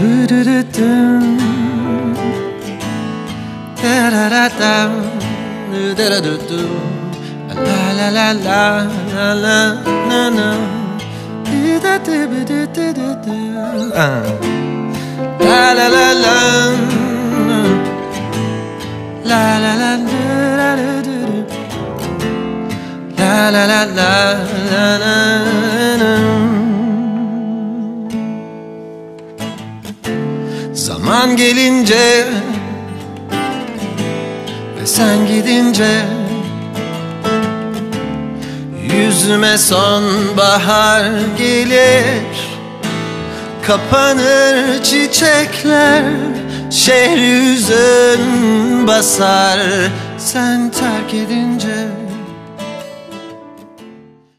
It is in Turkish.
La la la la la la la. La la la la. La la la la la la la la la. Zaman gelince ve sen gidince yüzüme sonbahar gelir, kapanır çiçekler, şehri hüzün basar sen terk edince.